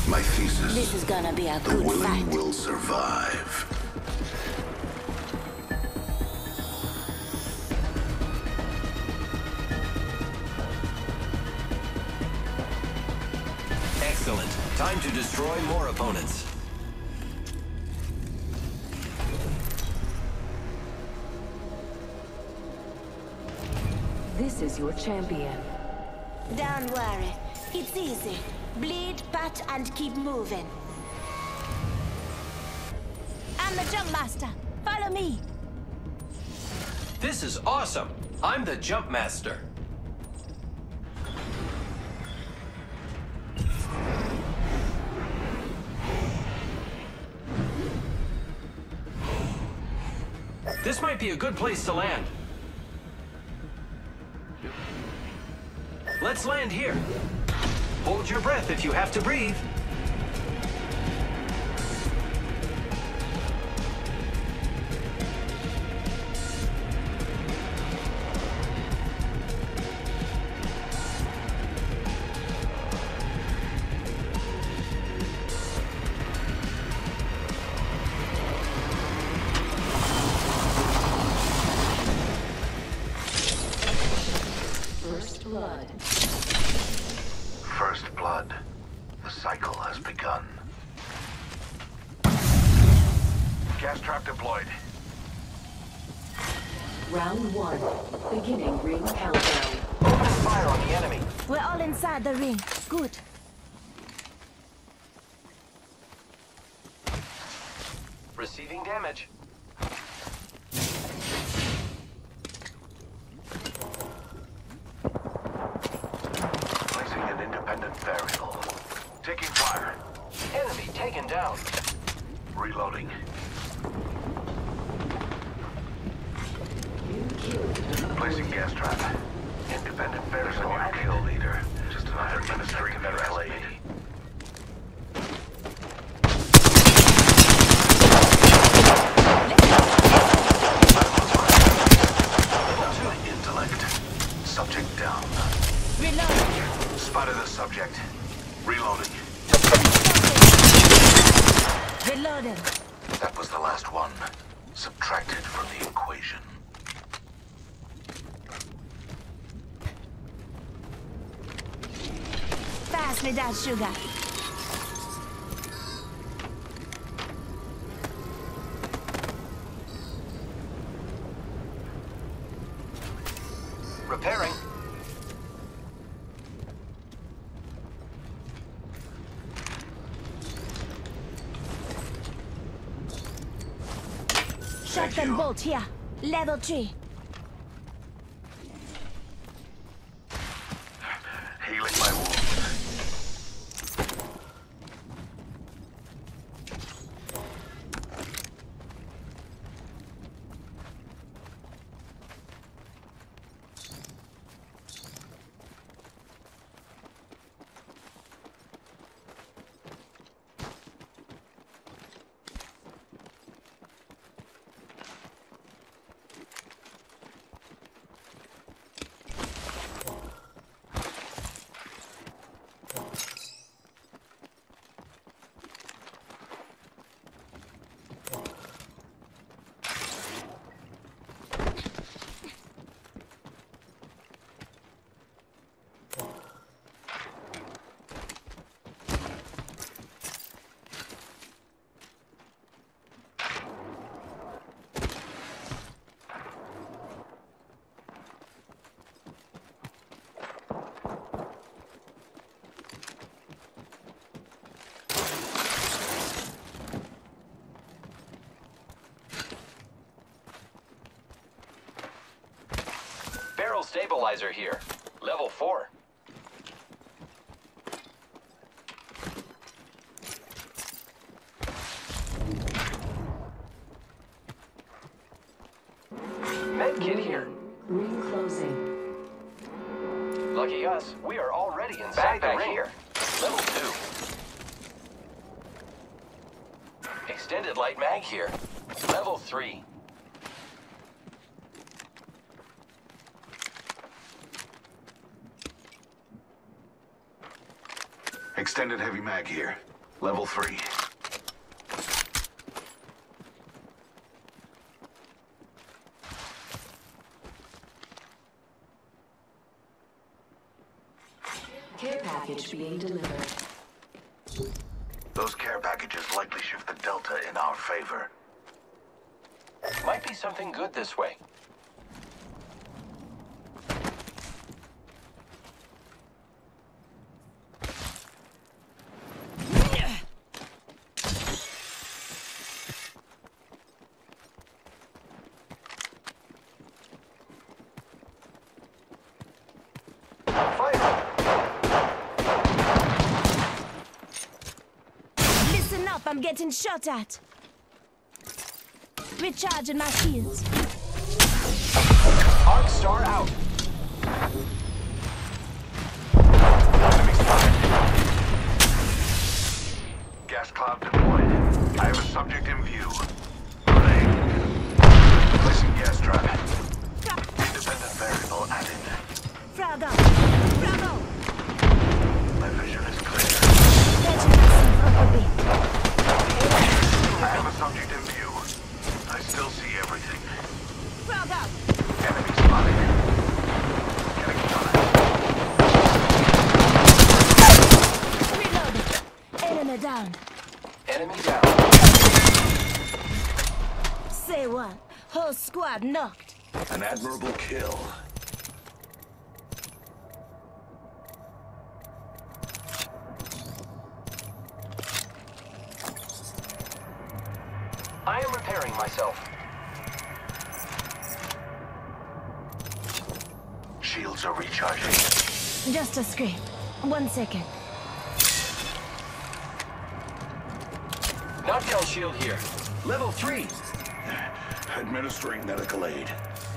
My thesis. This is gonna be a The good willing fight. will survive. Excellent. Time to destroy more opponents. This is your champion. Don't worry. It's easy. Bleed, patch, and keep moving. I'm the jump master. Follow me. This is awesome. I'm the jump master. This might be a good place to land. Let's land here. Hold your breath if you have to breathe. First blood. First blood. The cycle has begun. Gas trap deployed. Round one. Beginning ring countdown. Open fire on the enemy. We're all inside the ring. Good. Receiving damage. Placing an independent variable. Taking fire. Enemy taken down. Reloading. You killed. Placing gas trap. Independent variable and kill leader. Just another ministry veteran lady. Intellect. Subject down. Reload. Spotted the subject. Reloading. Reloaded. That was the last one. Subtracted from the equation. Pass me that sugar. Repairing. Shotgun bolt here. Level 3. Healing my wounds. Barrel stabilizer here. Level 4. Medkit here. Ring closing. Lucky us, we are already inside the ring. Here. Level 2. Extended light mag here. Level 3. Extended heavy mag here. Level 3. Care package being delivered. Those care packages likely shift the Delta in our favor. Might be something good this way. Listen up, I'm getting shot at. Recharging my shields. Arc Star out. Enemy spotted. Gas cloud deployed. I have a subject in view. Placing gas trap. Independent variable added. Frog up. Frog up. My vision is clear. Catching myself up a bit. I have a subject in view. I still see everything. Frog up. Enemy spotted. Getting shot at. Reloading. Enemy down. Enemy down. Say what? Whole squad knocked. An admirable kill. I am repairing myself. Shields are recharging. Just a scrape. 1 second. Knockdown shield here. Level 3. Administering medical aid.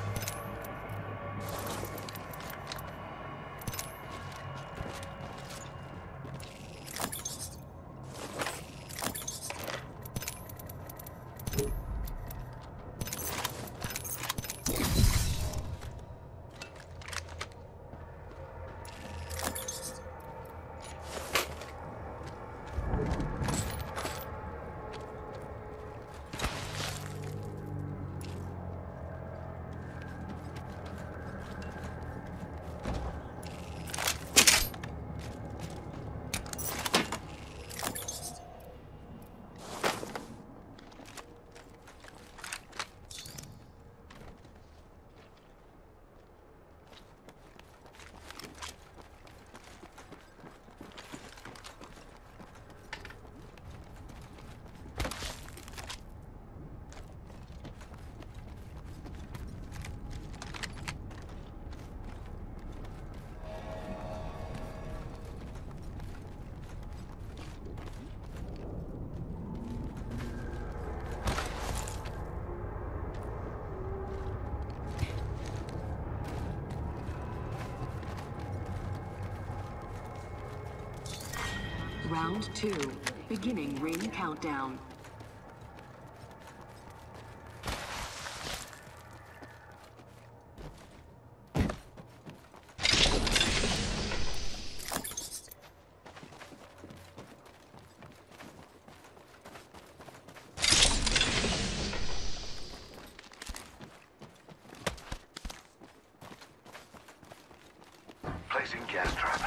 Round 2. Beginning ring countdown. Placing gas trap.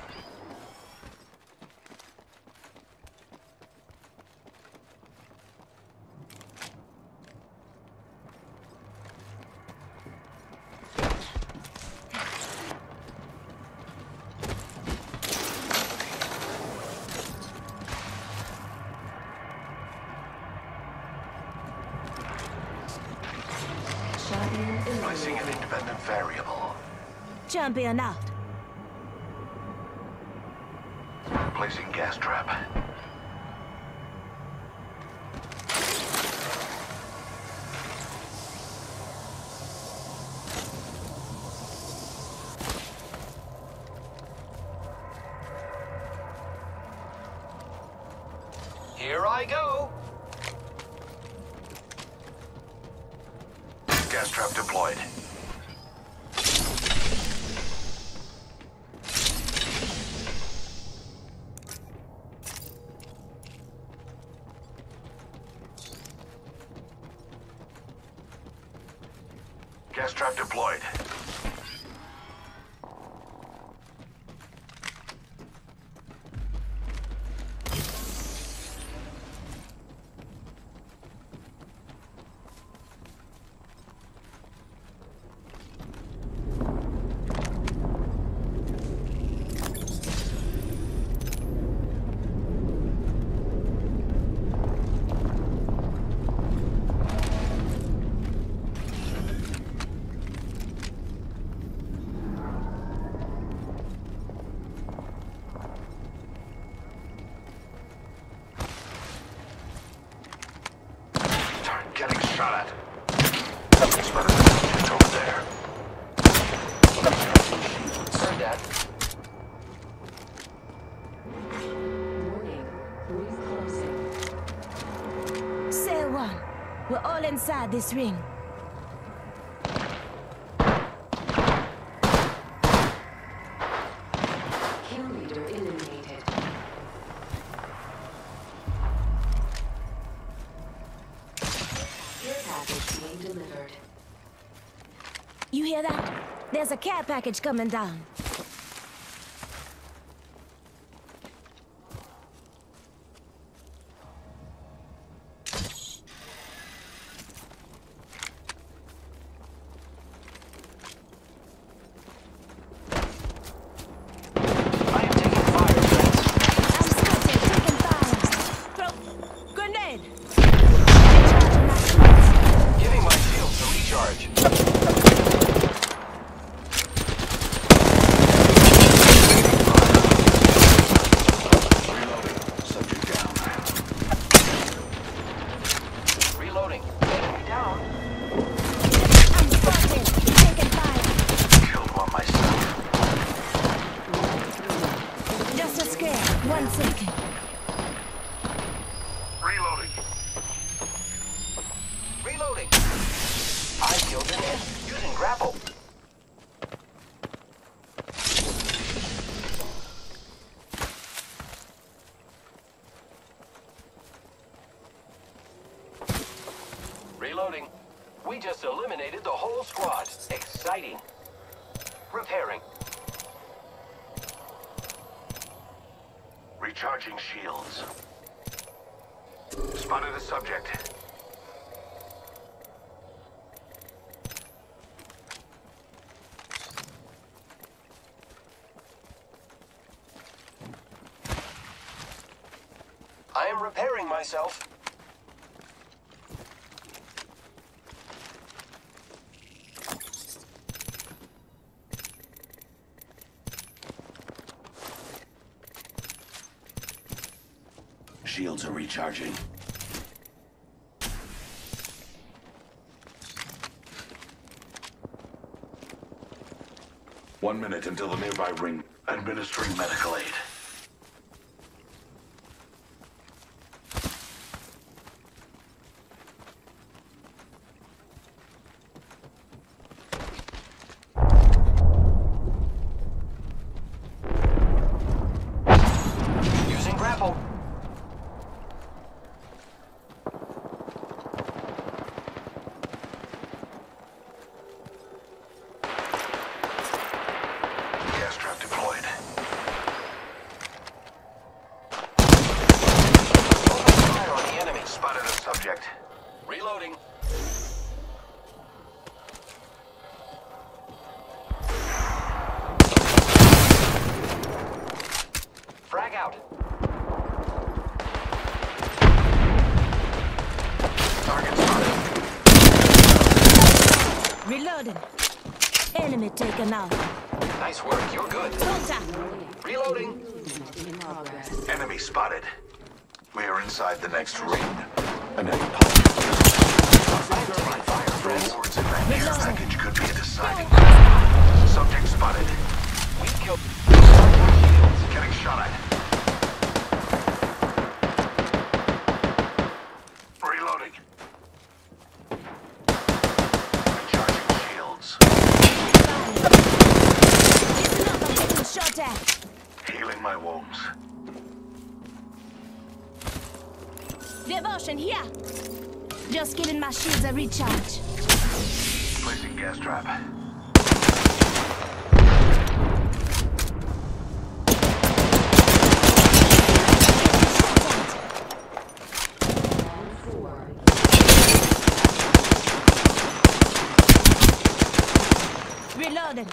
Placing an independent variable. Champion out. Placing gas trap. Here I go. Gas trap deployed. Gas trap deployed. Getting shot at. Something's better than just over there. Heard that. Warning. Ring closing. Say one. We're all inside this ring. Kill leader eliminated. Care package being delivered. You hear that? There's a care package coming down. I am taking fire, friends. I'm spotted, taking fire. Throw grenade. Recharging my shields. Giving my shields a recharge. Reloading. Subject down. Reloading. Enemy down. I'm spotted, taking fire. Killed one myself. Just a scare. 1 second. Reloading. Reloading. I killed an enemy using grapple. Reloading. We just eliminated the whole squad. Exciting. Repairing. Recharging shields. Spotted a subject. I am repairing myself. Shields are recharging. One minute until the nearby ring. Administering medical aid. Using grapple. Gas trap deployed. Open fire on the enemy. Spotted a subject. Reloading. Frag out. Target spotted. Reloading. Enemy taken out. Nice work. You're good. Contact. Reloading. In progress. Enemy spotted. We are inside the next ring. Enemy I'm taking fire, friends. Rewards in that care Reloading. package could be a deciding. Subject spotted. We killed. Getting shot at. Reloading. Recharging shields. Listen up, I'm getting shot at. Healing my wounds. Devotion here. Just giving my shields a recharge. Placing gas trap. Reloading.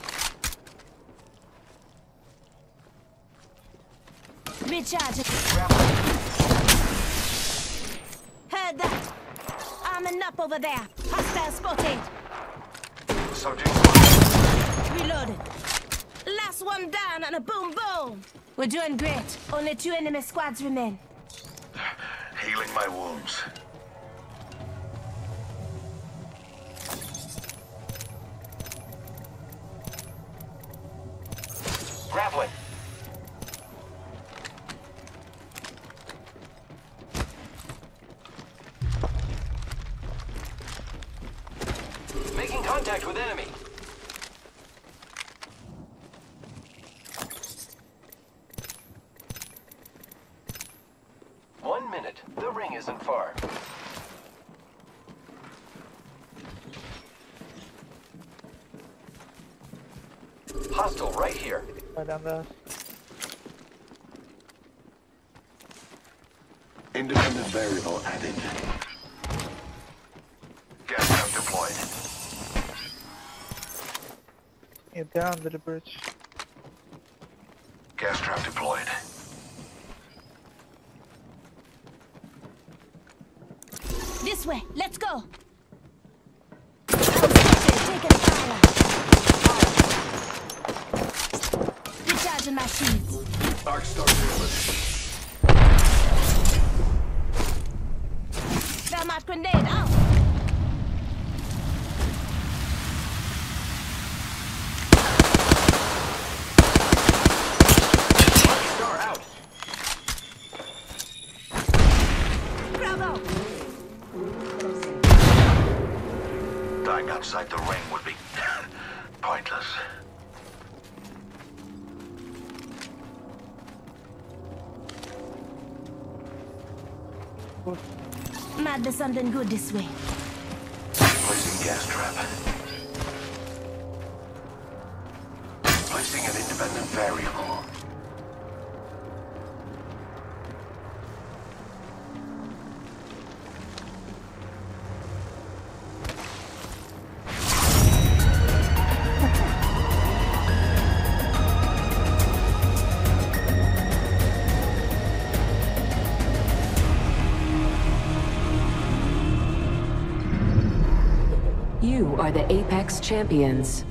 Recharging. Heard that. Arming up over there. Hostile spotted. Subject. Reloading. Last one down and a boom boom. We're doing great. Only 2 enemy squads remain. Healing my wounds. Grappling. Making contact with enemy. One minute. The ring isn't far. Hostile right here. Right down there. Independent variable added. Gas trap deployed. Yeah, down to the bridge. Gas trap deployed. This way. Let's go. Taking fire. Recharging my shields. Arc star deployed. Thermite grenade out. Star out. Bravo. Dying outside the ring would be pointless. Might be something good this way. Placing gas trap. Placing an independent variable. You are the Apex Champions.